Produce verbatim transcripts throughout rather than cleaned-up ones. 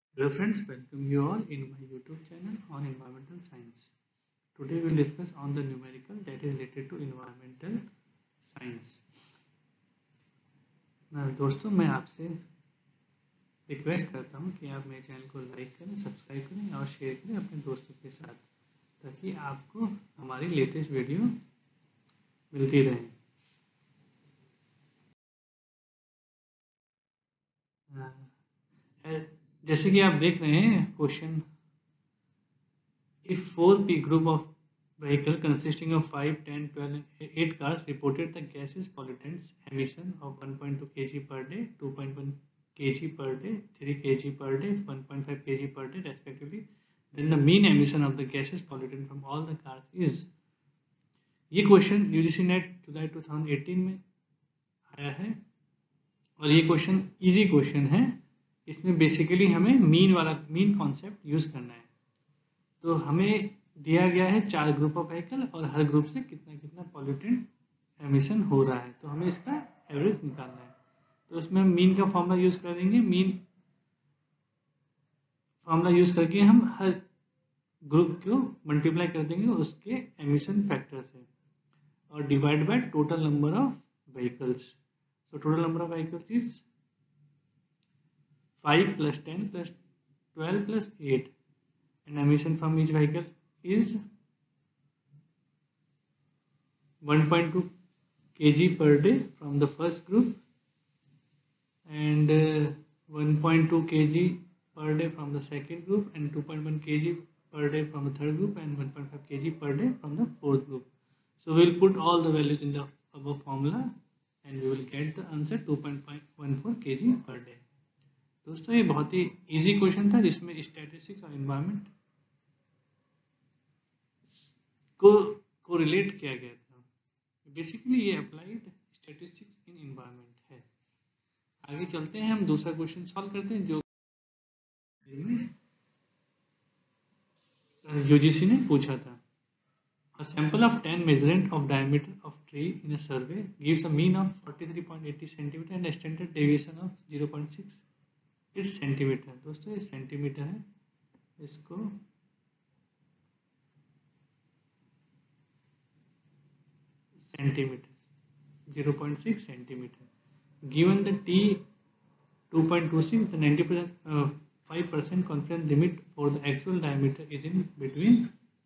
Hello friends, welcome you all in my YouTube channel on environmental science. Today we will discuss on the numerical that is related to environmental science. ना दोस्तों मैं आपसे request करता हूँ कि आप मेरे चैनल को लाइक करें, सब्सक्राइब करें और शेयर करें अपने दोस्तों के साथ ताकि आपको हमारी लेटेस्ट वीडियो मिलती रहे। जैसे कि आप देख रहे हैं question, if four P group of vehicle consisting of five, ten, twelve and eight cars reported the gaseous pollutants emission of one point two kilograms per day, two point one kilograms per day, three kilograms per day, one point five kilograms per day respectively, then the mean emission of the gaseous pollutant from all the cars is। ये question UGC NET जुलाई दो हज़ार अठारह में आया है और ये क्वेश्चन इजी क्वेश्चन है। इसमें बेसिकली हमें मीन वाला मीन कॉन्सेप्ट यूज करना है। तो हमें दिया गया है चार ग्रुप ऑफ व्हीकल और हर ग्रुप से कितना कितना पॉल्यूटेंट एमिशन हो रहा है, तो हमें इसका एवरेज निकालना है। तो इसमें हम मीन का फॉर्मूला यूज करेंगे। मीन फॉर्मूला यूज करके हम हर ग्रुप को मल्टीप्लाई कर देंगे उसके एमिशन फैक्टर से और divide by total number of vehicles. So total number of vehicles is five plus ten plus twelve plus eight and emission from each vehicle is one point two kilograms per day from the first group and uh, one point two kilograms per day from the second group and two point one kilograms per day from the third group and one point five kilograms per day from the fourth group. So we will put all the values in the above formula and we will get the answer two point one four kilograms per day. दोस्तों ये बहुत ही easy question था जिसमें statistics और environment को को relate किया गया था। बेसिकली ये अप्लाइड स्टैटिस्टिक्स इन इन्वायरमेंट है। आगे चलते हैं, हम दूसरा क्वेश्चन सॉल्व करते हैं जो यूजीसी ने पूछा था। A sample of ten measurement of diameter of tree in a survey gives a mean of forty-three point eight zero centimeter and a standard deviation of zero point six eight centimeter। दोस्तों ये centimetre है, इसको centimetre zero point six centimeter। Given the T two point two six, the ninety-five percent confidence limit for the actual diameter is in between।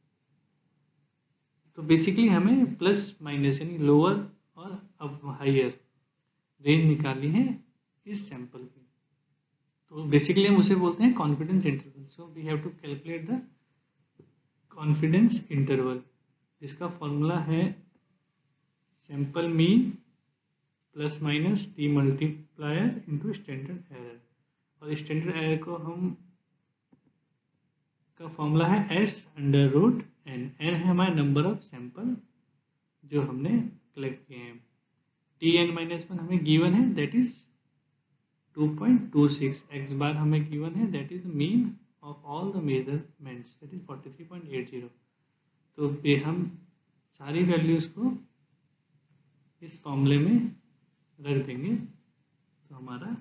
तो basically हमें plus minus यानी lower और अब higher range निकालनी है इस सैंपल की। तो बेसिकली हम उसे बोलते हैं confidence interval. So we have to calculate the confidence interval जिसका फॉर्मूला है sample mean plus minus t multiplier into standard error. और स्टैंडर्ड एरर को हम का फॉर्मूला है s under root n. N है हमारा नंबर ऑफ सैंपल जो हमने कलेक्ट किए हैं। टी एन माइनस वन हमें गिवन है that is two point two six. X bar हमें गिवन है that is mean of all the measurements that is forty three point eight zero. तो पे हम सारी वैल्यूज को इस फॉर्मूले में रख देंगे तो हमारा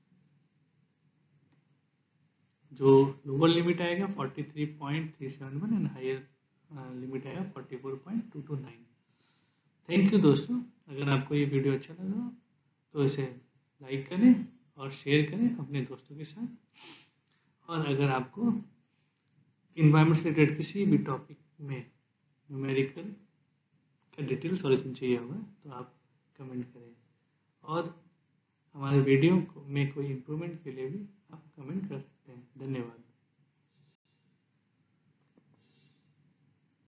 जो लोअर लिमिट आएगा forty three point three seven one and higher limit आएगा forty four point two two nine. Thank you दोस्तों। अगर आपको ये वीडियो अच्छा लगा तो इसे लाइक करें और शेयर करें अपने दोस्तों के साथ। और अगर आपको इन्वायरमेंट से रिलेटेड किसी भी टॉपिक में न्यूमेरिकल का डिटेल सॉल्यूशन चाहिए होगा तो आप कमेंट करें और हमारे वीडियो में कोई इम्प्रूवमेंट के लिए भी आप कमेंट